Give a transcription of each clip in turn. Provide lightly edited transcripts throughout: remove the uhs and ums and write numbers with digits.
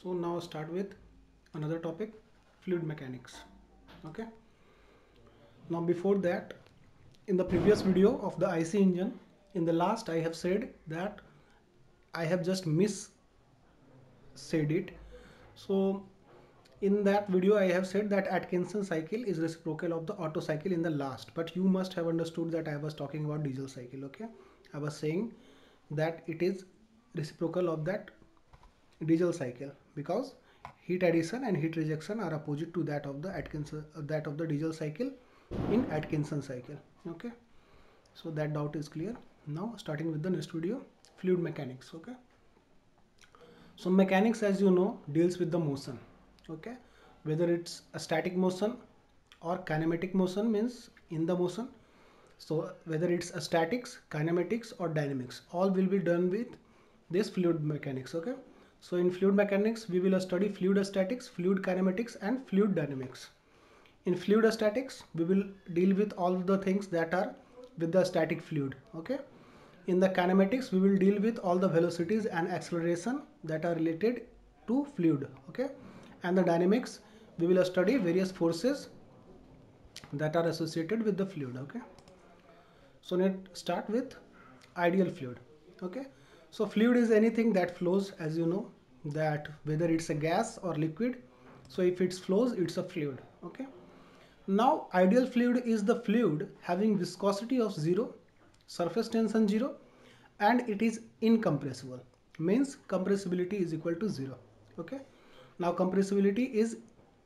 So now start with another topic, fluid mechanics. Okay. Now before that, in the previous video of the IC engine, in the last I have said that I have just said it. So in that video I have said that Atkinson cycle is reciprocal of the Otto cycle in the last, but you must have understood that I was talking about diesel cycle. Okay, I was saying that it is reciprocal of that diesel cycle because heat addition and heat rejection are opposite to that of the diesel cycle in Atkinson cycle. Okay, so that doubt is clear. Now starting with the next video, fluid mechanics. Okay, so mechanics, as you know, deals with the motion. Okay, whether it's a static motion or kinematic motion, means in the motion. So whether it's a statics, kinematics or dynamics, all will be done with this fluid mechanics. Okay, so in fluid mechanics we will study fluid statics, fluid kinematics and fluid dynamics. In fluid statics we will deal with all the things that are with the static fluid. Okay, in the kinematics we will deal with all the velocities and acceleration that are related to fluid. Okay, and the dynamics we will study various forces that are associated with the fluid. Okay, so let's start with ideal fluid. Okay, so fluid is anything that flows, as you know, that whether it's a gas or liquid. So if it flows, it's a fluid. Okay, now ideal fluid is the fluid having viscosity of 0, surface tension 0, and it is incompressible, means compressibility is equal to 0. Okay, now compressibility is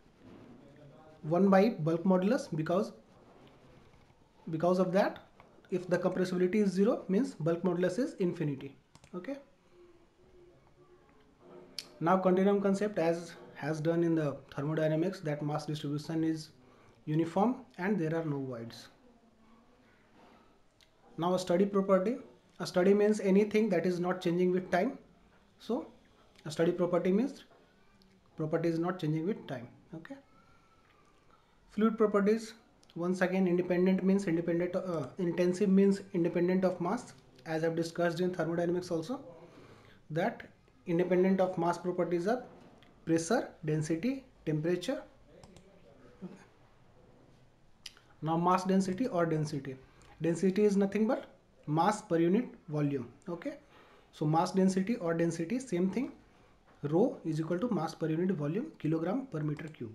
1 by bulk modulus, because of that, if the compressibility is 0, means bulk modulus is infinity. Okay, now continuum concept, as has done in the thermodynamics, that mass distribution is uniform and there are no voids. Now a study property, a study means anything that is not changing with time. So a study property means property is not changing with time. Okay, fluid properties, once again, independent means intensive means independent of mass, as I've discussed in thermodynamics also, that independent of mass properties are pressure, density, temperature. Okay. Now mass density or density. Density is nothing but mass per unit volume. Okay, so mass density or density, same thing. Rho is equal to mass per unit volume, kilogram per meter cube.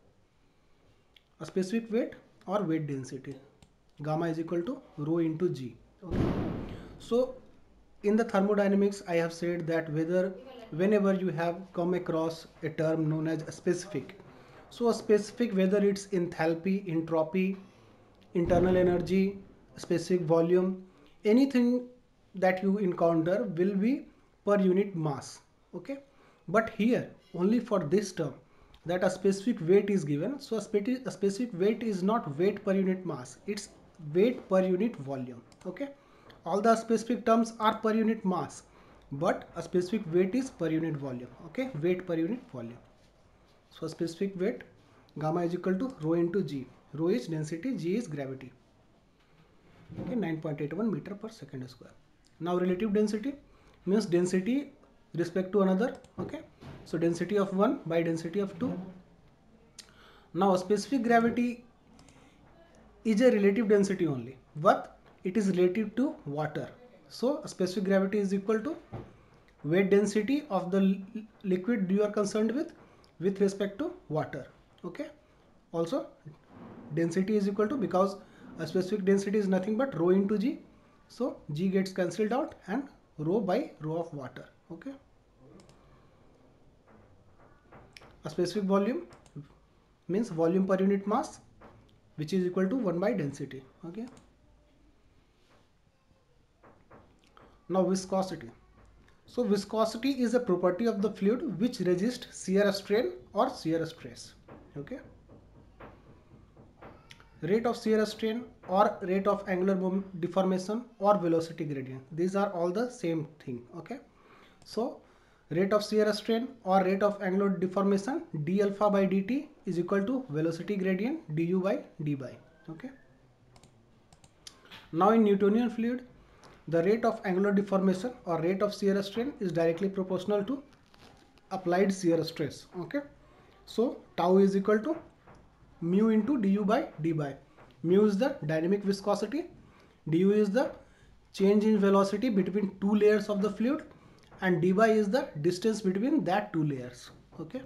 A specific weight or weight density, gamma is equal to rho into g. Okay, so in the thermodynamics I have said that whenever you have come across a term known as a specific, so a specific, whether it's enthalpy, entropy, internal energy, specific volume, anything that you encounter will be per unit mass. Okay, but here only for this term, that a specific weight is given, so a specific weight is not weight per unit mass, it's weight per unit volume. Okay, all the specific terms are per unit mass, but a specific weight is per unit volume. Okay, weight per unit volume. So a specific weight, gamma is equal to rho into g. Rho is density, g is gravity. Okay, 9.81 meter per second square. Now relative density means density respect to another. Okay, so density of one by density of two. Now specific gravity is a relative density only, but it is relative to water. So specific gravity is equal to weight density of the liquid you are concerned with respect to water. Okay, also density is equal to, because a specific density is nothing but rho into g, so g gets cancelled out and rho by rho of water. Okay, a specific volume means volume per unit mass, which is equal to 1 by density. Okay, now viscosity. So viscosity is a property of the fluid which resists shear strain or shear stress. Okay, rate of shear strain or rate of angular deformation or velocity gradient, these are all the same thing. Okay, so rate of shear strain or rate of angular deformation, d alpha by dt is equal to velocity gradient du by dy. Okay, now in Newtonian fluid, the rate of angular deformation or rate of shear strain is directly proportional to applied shear stress. Okay, so tau is equal to mu into du by d by. Mu is the dynamic viscosity, du is the change in velocity between two layers of the fluid, and dy is the distance between that two layers. Okay,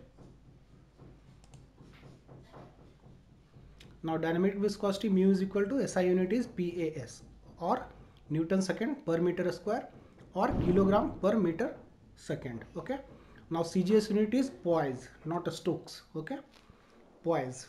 now dynamic viscosity mu is equal to SI unit is PAS, or Newton second per meter square, or kilogram per meter second. Okay, now CGS unit is poise, not Stokes. Okay, poise.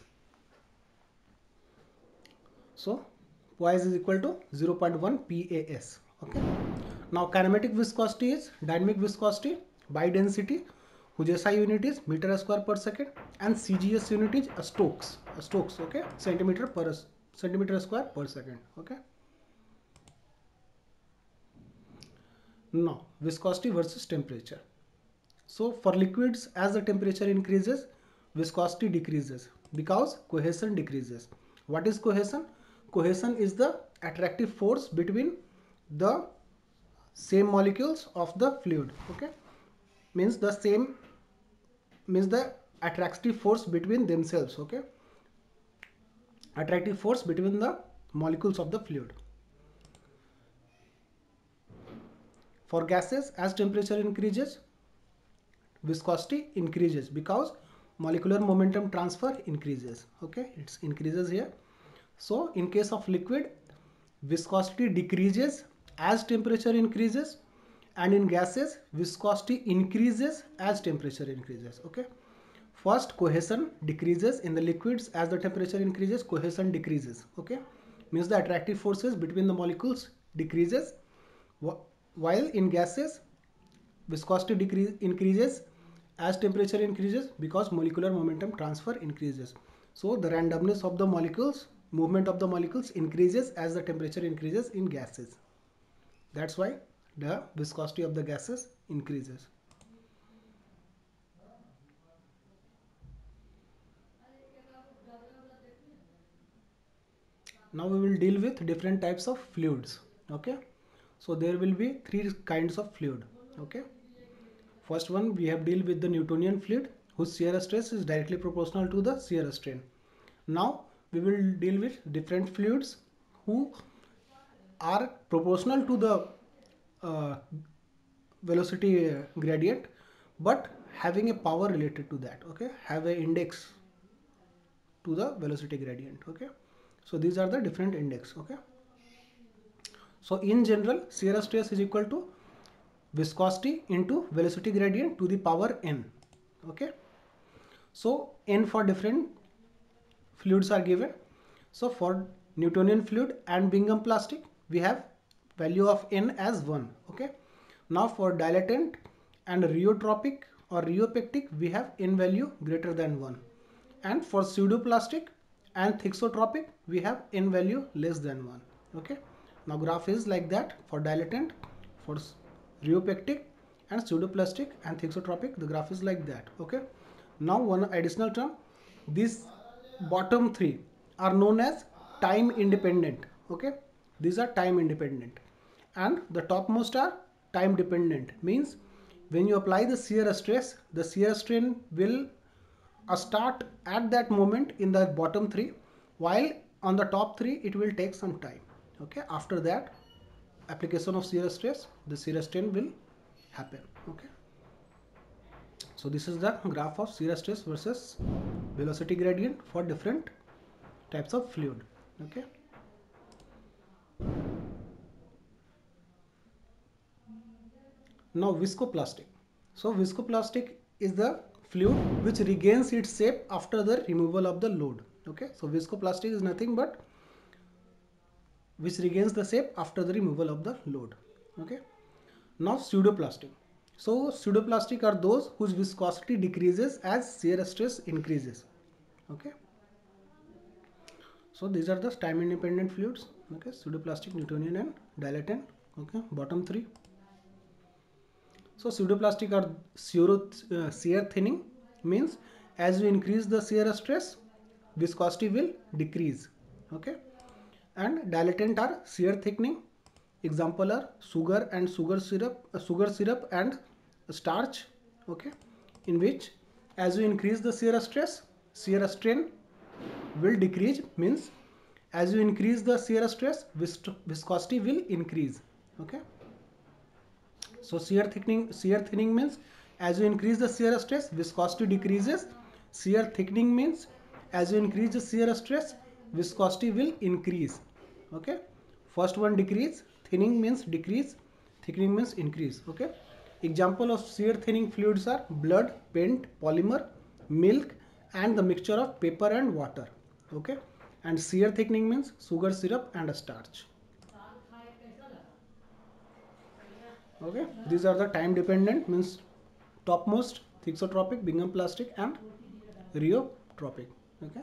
So poise is equal to 0.1 PAS. Okay, now kinematic viscosity is dynamic viscosity by density, whose SI unit is meter square per second, and CGS unit is Stokes. Okay, centimeter square per second. Okay, now viscosity versus temperature. So for liquids, as the temperature increases, viscosity decreases because cohesion decreases. What is cohesion? Cohesion is the attractive force between the same molecules of the fluid. Okay, means the attractive force between themselves. Okay, attractive force between the molecules of the fluid. For gases, as temperature increases, viscosity increases because molecular momentum transfer increases. Okay, it increases here. So in case of liquid, viscosity decreases as temperature increases, and in gases, viscosity increases as temperature increases. Okay, first cohesion decreases in the liquids. As the temperature increases, cohesion decreases. Okay, means the attractive forces between the molecules decreases, while in gases, viscosity increases as temperature increases because molecular momentum transfer increases. So the randomness of the molecules, movement of the molecules increases as the temperature increases in gases. That's why the viscosity of the gases increases. Now we will deal with different types of fluids. Okay, so there will be three kinds of fluid. Okay, first one, we have deal with the Newtonian fluid, whose shear stress is directly proportional to the shear strain. Now we will deal with different fluids who are proportional to the uh, velocity gradient, but having a power related to that. Okay, have an index to the velocity gradient. Okay, so these are the different index. Okay, so in general, shear stress is equal to viscosity into velocity gradient to the power n. Okay, so n for different fluids are given. So for Newtonian fluid and Bingham plastic, we have value of n as 1. Okay, now for dilatant and rheotropic or rheopectic, we have n value greater than 1, and for pseudoplastic and thixotropic, we have n value less than 1. Okay, now graph is like that. For dilatant, for rheopectic and pseudoplastic and thixotropic, the graph is like that. Okay, now one additional term, these bottom three are known as time independent. Okay, these are time independent, and the topmost are time dependent. Means when you apply the shear stress, the shear strain will start at that moment in the bottom three, while on the top three it will take some time. Okay, after that application of shear stress, the shear strain will happen. Okay, so this is the graph of shear stress versus velocity gradient for different types of fluid. Okay, now viscoplastic. So viscoplastic is the fluid which regains its shape after the removal of the load. Okay, so viscoplastic is nothing but which regains the shape after the removal of the load. Okay, now pseudoplastic. So pseudoplastic are those whose viscosity decreases as shear stress increases. Okay, so these are the time independent fluids. Okay, pseudoplastic, Newtonian and dilatant. Okay, bottom three. So pseudoplastic are shear thinning, means as you increase the shear stress, viscosity will decrease. Okay, and dilatant are shear thickening. Example are sugar and sugar syrup and starch. Okay, in which as you increase the shear stress, shear strain will decrease, means as you increase the shear stress, viscosity will increase. Okay. So shear thinning means as you increase the shear stress, viscosity decreases. Shear thickening means as you increase the shear stress, viscosity will increase. Okay. First one decrease, thinning means decrease, thickening means increase. Okay. Example of shear thinning fluids are blood, paint, polymer, milk, and the mixture of paper and water. Okay. And shear thickening means sugar syrup and a starch. Okay, these are the time dependent, means topmost, thixotropic, Bingham plastic, and rheotropic. Okay.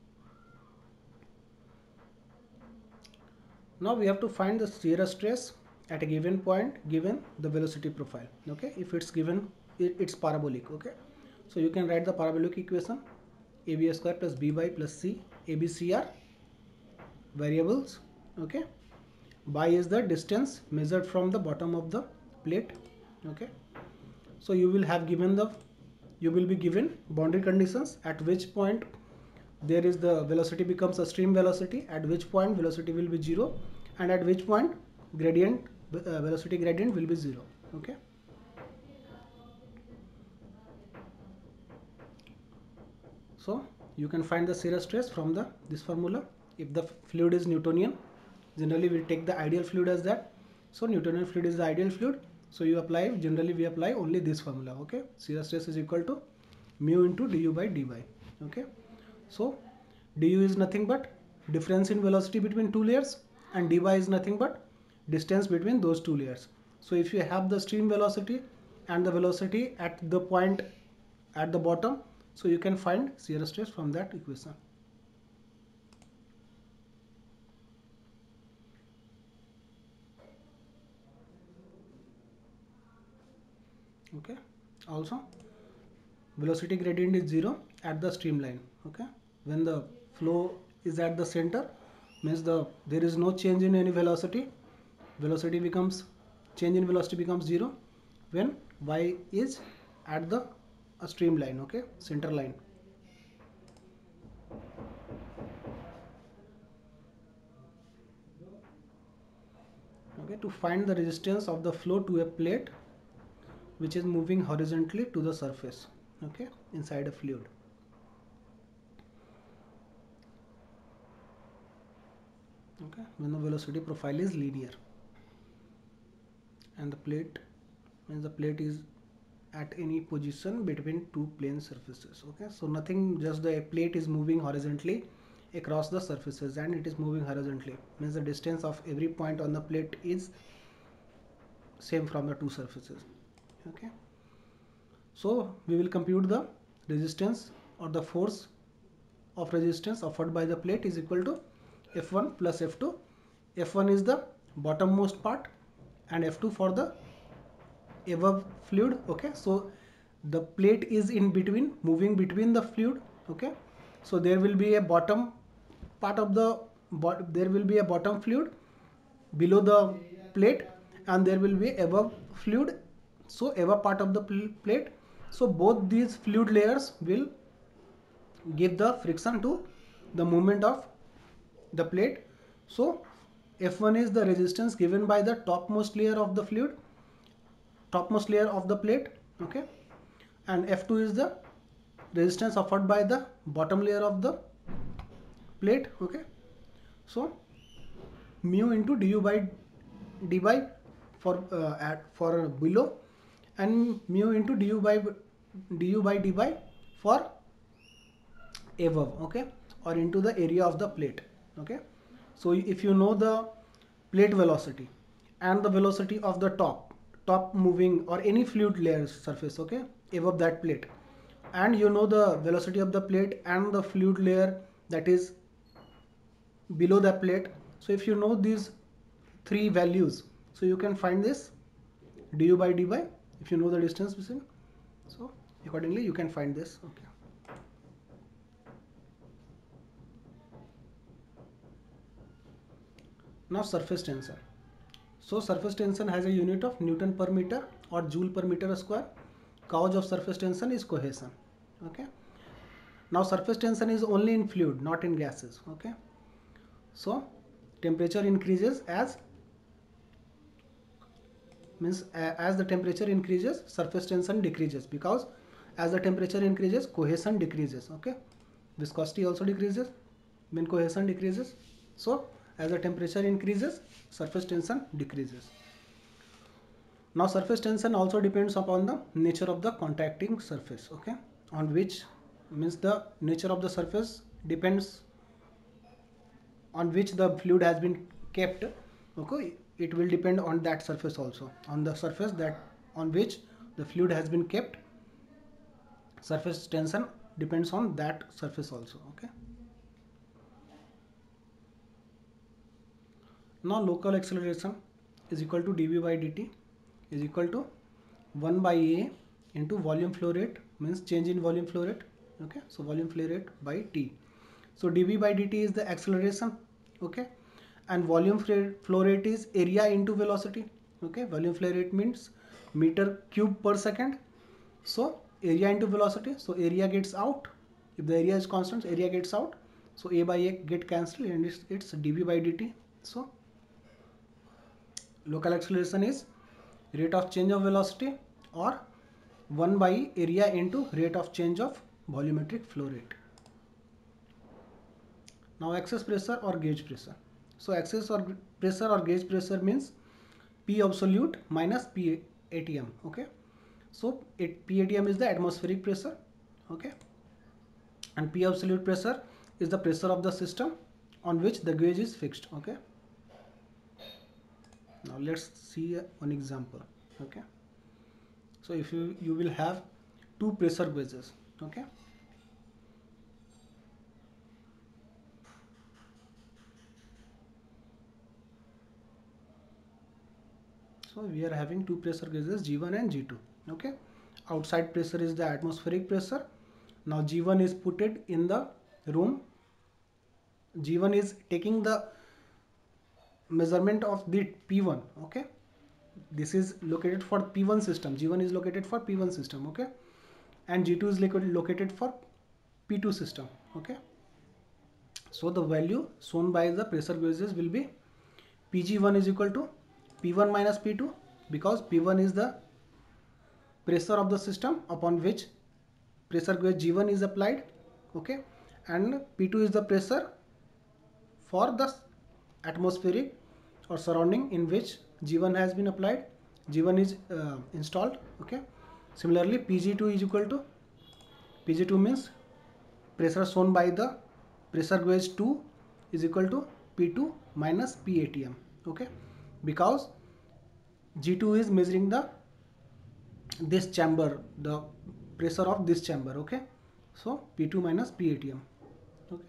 Now we have to find the shear stress at a given point given the velocity profile. Okay, if it's given, it's parabolic. Okay, so you can write the parabolic equation: AB square plus BY plus C. ABC are variables. Okay, by is the distance measured from the bottom of the plate. Okay, so you will be given boundary conditions at which point there is the velocity becomes a stream velocity, at which point velocity will be 0, and at which point velocity gradient will be 0. Okay. So you can find the shear stress from this formula. If the fluid is Newtonian, generally we take the ideal fluid as that. So Newtonian fluid is the ideal fluid. So generally we apply only this formula. Okay. Shear stress is equal to mu into du by dy. Okay. So du is nothing but difference in velocity between two layers, and dy is nothing but distance between those two layers. So if you have the stream velocity and the velocity at the point at the bottom, so you can find shear stress from that equation. Okay. Also, velocity gradient is 0 at the streamline. Okay. When the flow is at the center, means there is no change in any velocity. Change in velocity becomes 0 when y is at the streamline. Okay, center line. Okay, to find the resistance of the flow to a plate which is moving horizontally to the surface. Okay, inside a fluid. Okay, when the velocity profile is linear and the plate is at any position between two plane surfaces. Okay, so nothing, just the plate is moving horizontally across the surfaces, and it is moving horizontally, means the distance of every point on the plate is same from the two surfaces. Okay, so we will compute the resistance or the force of resistance offered by the plate is equal to F1 plus F2. F1 is the bottommost part and F2 for the above fluid. Okay, so the plate is in between, moving between the fluid. Okay, so there will be a bottom part of the there will be a bottom fluid below the plate, and there will be above fluid, so above part of the plate. So both these fluid layers will give the friction to the movement of the plate. So F1 is the resistance given by the topmost layer of the fluid, topmost layer of the plate. Okay, and F2 is the resistance offered by the bottom layer of the plate. Okay, so mu into du by dy for below, and mu into du by dy for above. Okay, or into the area of the plate. Okay, so if you know the plate velocity and the velocity of the top moving or any fluid layer surface, okay, above that plate, and you know the velocity of the plate and the fluid layer that is below the plate, so if you know these three values, so you can find this du by dy if you know the distance between, so accordingly you can find this. Okay, now surface tension. So surface tension has a unit of Newton per meter or Joule per meter square. cause of surface tension is cohesion. Okay. Now surface tension is only in fluid, not in gases. Okay. So temperature increases as as the temperature increases, surface tension decreases, because as the temperature increases, cohesion decreases. Okay. Viscosity also decreases when cohesion decreases. So as the temperature increases, surface tension decreases. Now surface tension also depends upon the nature of the contacting surface. Okay. On which means the nature of the surface depends on which the fluid has been kept. Okay, it will depend on that surface also, on the surface that on which the fluid has been kept. Surface tension depends on that surface also. Okay. Now local acceleration is equal to dv by dt is equal to 1 by a into volume flow rate, means change in volume flow rate. Okay, so volume flow rate by t. So dv by dt is the acceleration. Okay, and volume flow rate is area into velocity. Okay, volume flow rate means meter cube per second. So area into velocity, so area gets out. If the area is constant, area gets out, so a by a get cancelled and it's dv by dt. So local acceleration is rate of change of velocity or 1 by area into rate of change of volumetric flow rate. Now excess pressure or gauge pressure. So excess or pressure or gauge pressure means P absolute minus P atm. Okay, so P atm is the atmospheric pressure. Okay, and P absolute pressure is the pressure of the system on which the gauge is fixed. Okay, now let's see one example. Okay, so if you will have two pressure gauges. Okay, so we are having two pressure gauges, G1 and G2. Okay, outside pressure is the atmospheric pressure. Now G1 is put it in the room. G1 is taking the measurement of the P1. Okay, this is located for P1 system. G1 is located for P1 system. Okay, and G2 is located for P2 system. Okay, so the value shown by the pressure gauges will be Pg1 is equal to P1 minus P2, because P1 is the pressure of the system upon which pressure gauge G1 is applied. Okay, and P2 is the pressure for the atmospheric or surrounding in which G1 has been applied. G1 is installed. Okay, similarly Pg2 is equal to, Pg2 means pressure shown by the pressure gauge 2 is equal to P2 minus P atm. Okay, because G2 is measuring the this chamber, the pressure of this chamber. Okay, so P2 minus P atm. Okay,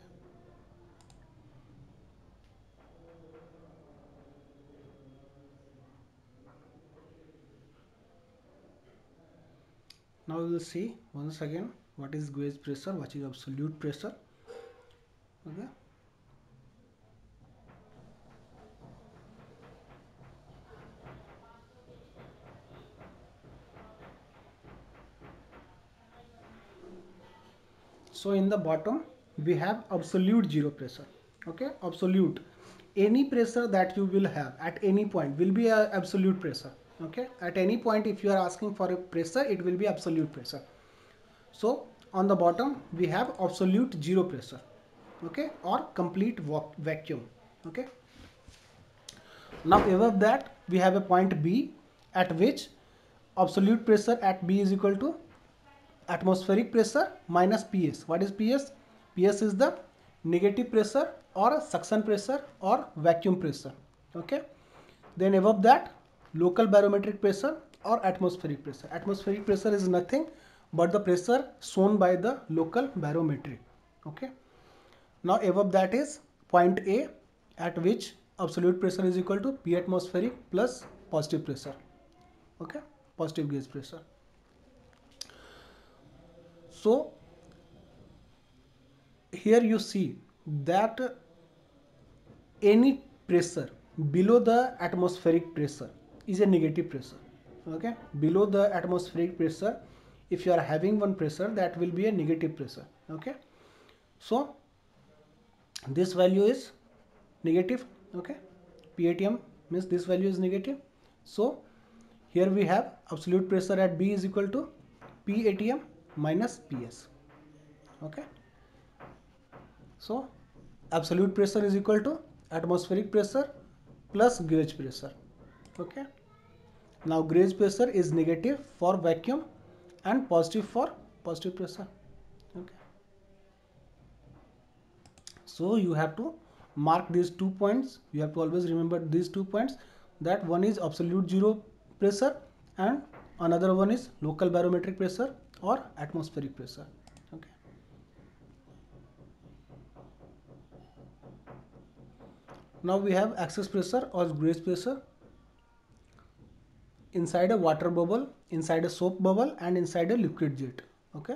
now we will see once again what is gauge pressure, what is absolute pressure. Okay, so in the bottom we have absolute zero pressure. Okay, absolute, any pressure that you will have at any point will be a absolute pressure. Okay, at any point if you are asking for a pressure, it will be absolute pressure. So on the bottom we have absolute zero pressure. Okay, or complete vacuum. Okay, now above that we have a point B at which absolute pressure at B is equal to atmospheric pressure minus PS. What is PS? PS is the negative pressure or suction pressure or vacuum pressure. Okay, then above that local barometric pressure or atmospheric pressure. Atmospheric pressure is nothing but the pressure shown by the local barometric. Okay, now above that is point A at which absolute pressure is equal to P atmospheric plus positive pressure. Okay, positive gauge pressure. So here you see that any pressure below the atmospheric pressure is a negative pressure. Okay, below the atmospheric pressure if you are having one pressure, that will be a negative pressure. Okay, so this value is negative. Okay, PATM means this value is negative. So here we have absolute pressure at B is equal to PATM minus PS. Okay, so absolute pressure is equal to atmospheric pressure plus gauge pressure. Okay, now gauge pressure is negative for vacuum and positive for positive pressure. Okay, so you have to mark these 2 points. You have to always remember these 2 points, that one is absolute zero pressure and another one is local barometric pressure or atmospheric pressure. Okay, now we have excess pressure or gauge pressure inside a water bubble, inside a soap bubble, and inside a liquid jet. Okay,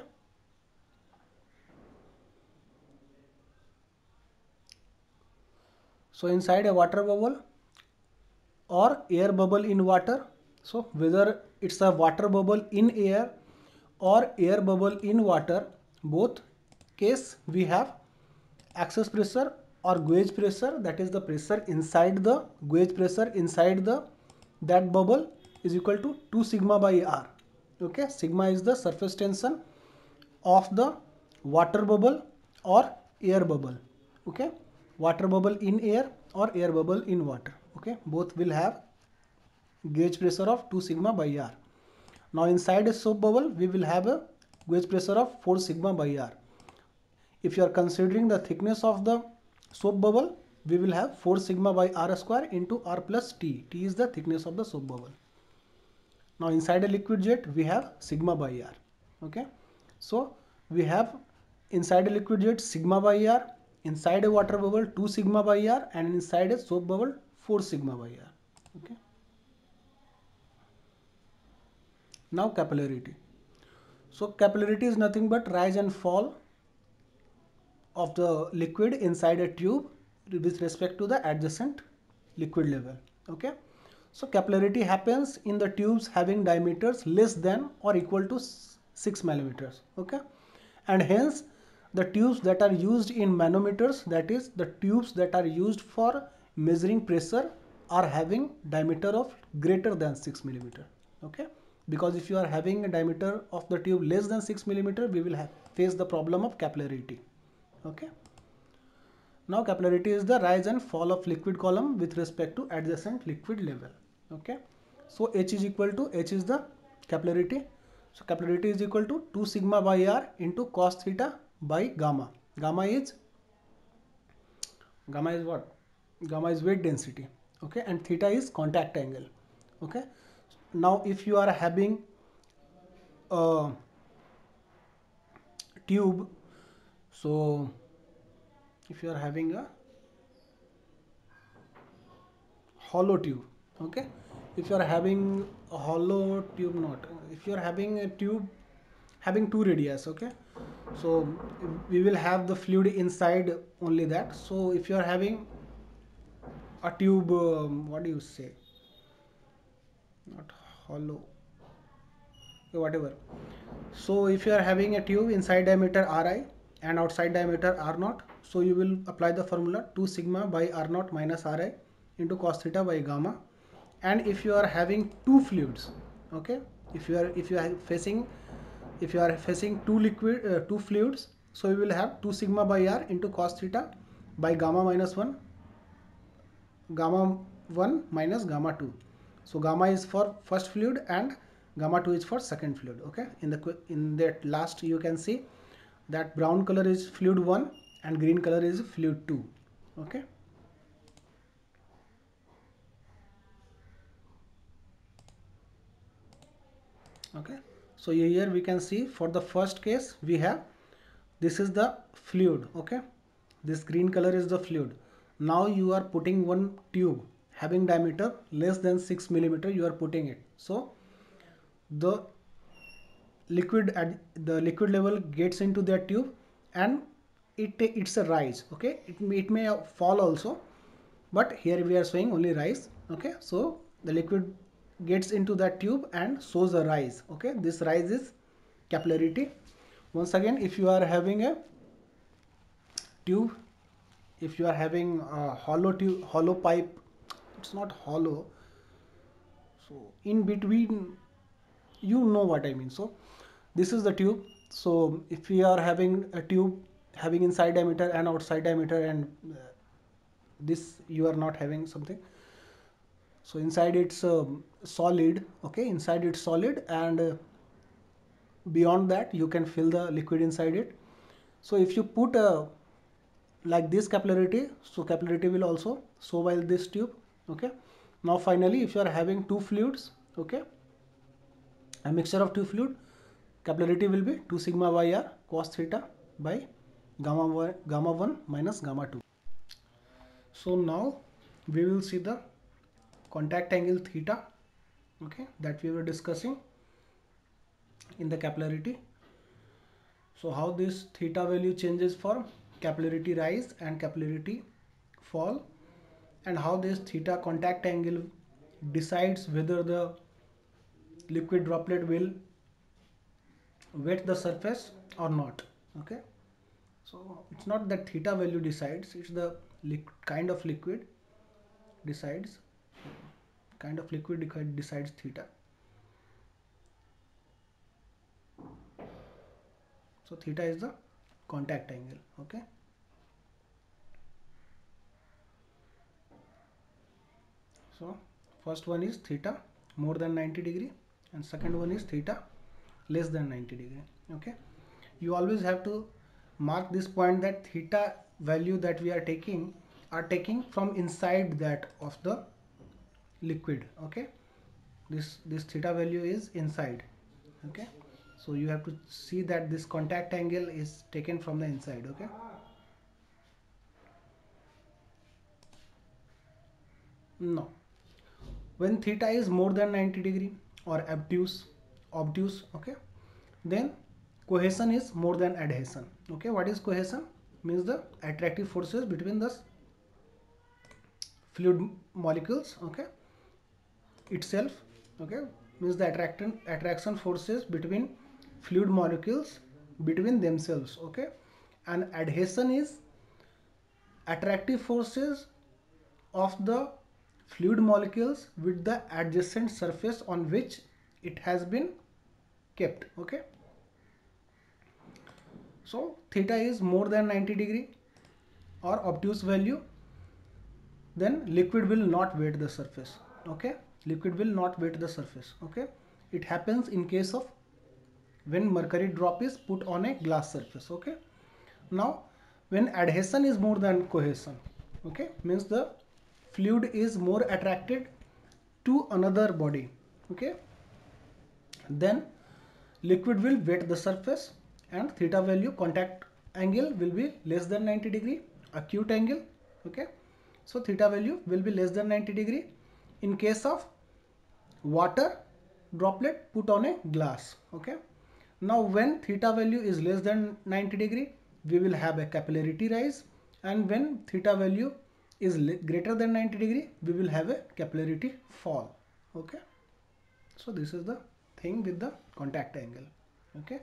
so inside a water bubble or air bubble in water, so whether it's a water bubble in air or air bubble in water, both case we have excess pressure or gauge pressure, that is the pressure inside the gauge pressure inside the that bubble is equal to 2 sigma by r. Okay, sigma is the surface tension of the water bubble or air bubble. Okay, water bubble in air or air bubble in water. Okay, both will have gauge pressure of 2 sigma by r. Now inside a soap bubble we will have a gauge pressure of 4 sigma by r. If you are considering the thickness of the soap bubble, we will have 4 sigma by r square into r plus t. T is the thickness of the soap bubble. Now inside a liquid jet we have sigma by r. Okay, so we have inside a liquid jet sigma by r, inside a water bubble 2 sigma by r, and inside a soap bubble 4 sigma by r. Okay, now capillarity. So capillarity is nothing but rise and fall of the liquid inside a tube with respect to the adjacent liquid level. Okay, so capillarity happens in the tubes having diameters less than or equal to 6 millimeters. Okay, and hence the tubes that are used in manometers, that is the tubes that are used for measuring pressure, are having diameter of greater than 6 millimeter. Okay, because if you are having a diameter of the tube less than 6 millimeter, we will face the problem of capillarity. Okay, now capillarity is the rise and fall of liquid column with respect to adjacent liquid level. Okay, so H is equal to, H is the capillarity, so capillarity is equal to 2 sigma by r into cos theta by gamma. Gamma is what? Gamma is weight density. Okay, and theta is contact angle. Okay, now if you are having a tube, so if you are having a hollow tube, okay, if you are having a hollow tube, not if you are having a tube having two radius, okay, so we will have the fluid inside only that. So if you are having a tube, what do you say, not hollow, whatever. So if you are having a tube inside diameter Ri and outside diameter R0, so you will apply the formula 2 sigma by R0 minus Ri into cos theta by gamma. And if you are having two fluids, okay, if you are facing two fluids, so you will have 2 sigma by R into cos theta by gamma minus 1, gamma 1 minus gamma 2. So gamma is for first fluid and gamma 2 is for second fluid. Okay, in that last you can see that brown color is fluid 1 and green color is fluid 2. Okay, okay, so here we can see for the first case we have, this is the fluid. Okay, this green color is the fluid. Now you are putting one tube having diameter less than 6 millimeter, you are putting it, so the liquid at the liquid level gets into that tube and it's a rise. Okay, it may fall also, but here we are showing only rise. Okay, so the liquid gets into that tube and shows a rise. Okay, this rise is capillarity. Once again, if you are having a tube, if you are having a hollow tube, hollow pipe, it's not hollow, so in between, you know what I mean. So this is the tube. So if we are having a tube having inside diameter and outside diameter, and this you are not having something, so inside it's solid, okay, inside it's solid, and beyond that you can fill the liquid inside it. So if you put a like this capillarity, so capillarity will also so while this tube, okay. Now finally, if you are having two fluids, okay, a mixture of two fluid, capillarity will be 2 sigma by r cos theta by gamma 1 minus gamma 2. So now we will see the contact angle theta, okay, that we were discussing in the capillarity. So how this theta value changes for capillarity rise and capillarity fall, and how this theta contact angle decides whether the liquid droplet will wet the surface or not, okay. So it's not that theta value decides, it's the kind of liquid decides, decides theta. So theta is the contact angle, okay. So first one is theta more than 90 degree, and second one is theta less than 90 degree, okay. You always have to mark this point that theta value that we are taking from inside that of the liquid, okay. This theta value is inside, okay. So you have to see that this contact angle is taken from the inside, okay. No, when theta is more than 90 degree or obtuse, okay, then cohesion is more than adhesion, okay. What is cohesion? Means the attractive forces between the fluid molecules, okay, itself, okay, means the attraction forces between fluid molecules between themselves, okay. And adhesion is attractive forces of the fluid molecules with the adjacent surface on which it has been kept, okay. So theta is more than 90 degree or obtuse value, then liquid will not wet the surface, okay. Liquid will not wet the surface, okay. It happens in case of when mercury drop is put on a glass surface, okay. Now when adhesion is more than cohesion, okay, means the fluid is more attracted to another body, okay, then liquid will wet the surface, and theta value contact angle will be less than 90 degree acute angle, okay. So theta value will be less than 90 degree in case of water droplet put on a glass, okay. Now when theta value is less than 90 degree, we will have a capillarity rise, and when theta value is greater than 90 degree, we will have a capillarity fall, okay. So this is the thing with the contact angle, okay.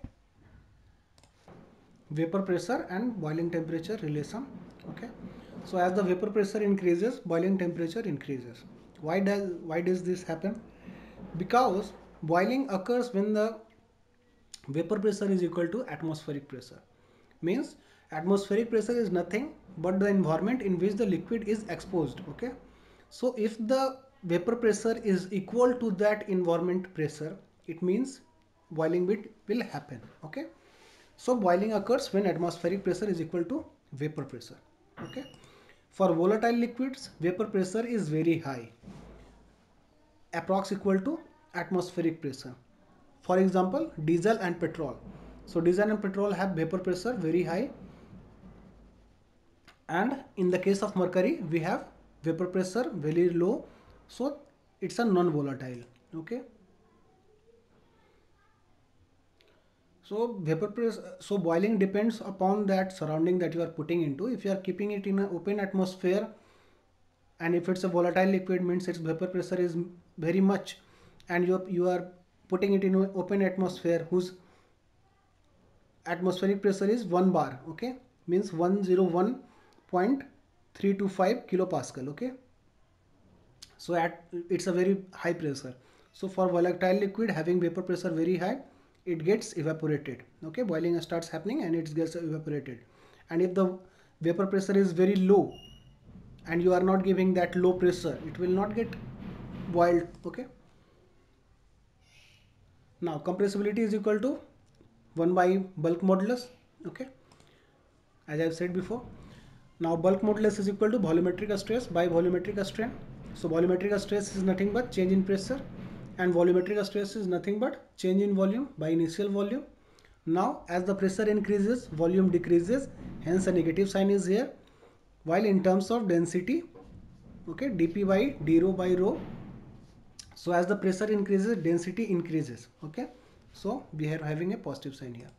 Vapor pressure and boiling temperature relation, okay. So as the vapor pressure increases, boiling temperature increases. Why does this happen? Because boiling occurs when the vapor pressure is equal to atmospheric pressure. Means atmospheric pressure is nothing but the environment in which the liquid is exposed, okay. So if the vapor pressure is equal to that environment pressure, it means boiling bit will happen, okay. So boiling occurs when atmospheric pressure is equal to vapor pressure, okay. For volatile liquids, vapor pressure is very high, approx equal to atmospheric pressure. For example, diesel and petrol. So diesel and petrol have vapor pressure very high, and in the case of mercury we have vapor pressure very low, so it's a non-volatile, okay. So vapor pressure, so boiling depends upon that surrounding that you are putting into. If you are keeping it in an open atmosphere, and if it's a volatile liquid, means its vapor pressure is very much, and you are putting it in an open atmosphere whose atmospheric pressure is 1 bar, okay, means 101.325 kilopascal, okay. So it's a very high pressure. So for volatile liquid having vapor pressure very high, it gets evaporated, okay. Boiling starts happening and it gets evaporated. And if the vapor pressure is very low and you are not giving that low pressure, it will not get boiled, okay. Now compressibility is equal to 1 by bulk modulus, okay, as I've said before. Now bulk modulus is equal to volumetric stress by volumetric strain. So volumetric stress is nothing but change in pressure, and volumetric stress is nothing but change in volume by initial volume. Now as the pressure increases, volume decreases, hence a negative sign is here. While in terms of density, okay, dp by d rho by rho, so as the pressure increases, density increases, okay. So we are having a positive sign here,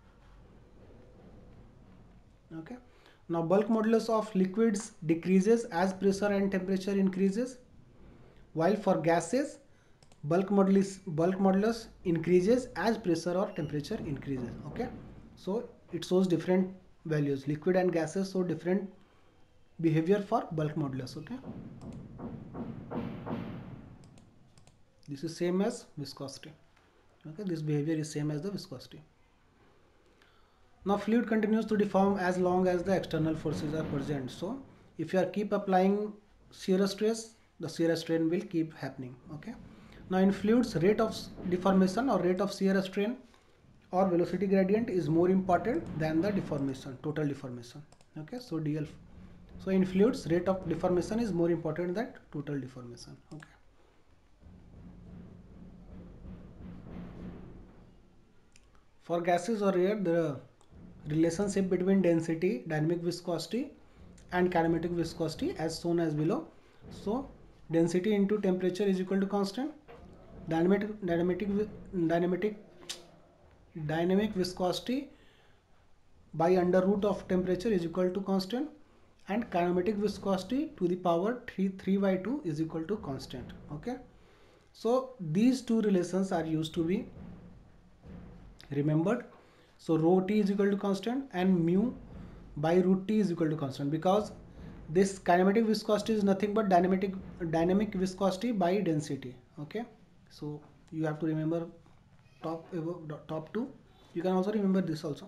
okay. Now bulk modulus of liquids decreases as pressure and temperature increases, while for gases bulk modulus increases as pressure or temperature increases, okay. So it shows different values. Liquid and gases show different behavior for bulk modulus, okay. This is same as viscosity, okay. This behavior is same as the viscosity. Now fluid continues to deform as long as the external forces are present. So if you are keep applying shear stress, the shear strain will keep happening, okay. Now in fluids, rate of deformation or rate of shear strain or velocity gradient is more important than the deformation, total deformation, okay. So DL, so in fluids, rate of deformation is more important than total deformation, okay. For gases or air, the relationship between density, dynamic viscosity and kinematic viscosity as shown as below. So density into temperature is equal to constant, dynamic viscosity by under root of temperature is equal to constant, and kinematic viscosity to the power 3 by 2 is equal to constant, okay. So these two relations are used to be remembered. So rho t is equal to constant and mu by root t is equal to constant, because this kinematic viscosity is nothing but dynamic viscosity by density, okay. So you have to remember top two. You can also remember this also.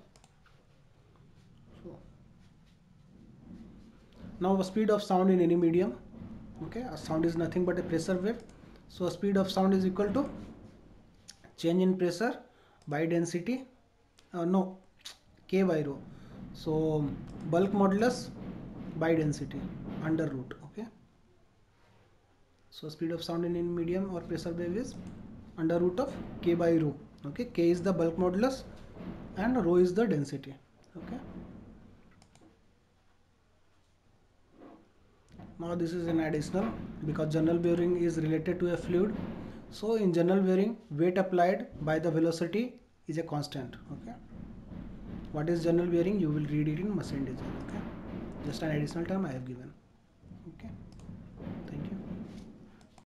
So now a speed of sound in any medium, okay, a sound is nothing but a pressure wave. So speed of sound is equal to change in pressure by density, k by rho. So bulk modulus by density under root, okay. So speed of sound in any medium or pressure wave is under root of k by rho, okay. K is the bulk modulus and rho is the density, okay. Now this is an additional, because general bearing is related to a fluid. So in general bearing, weight applied by the velocity is a constant, okay. What is general bearing? You will read it in machine design, okay. Just an additional term I have given.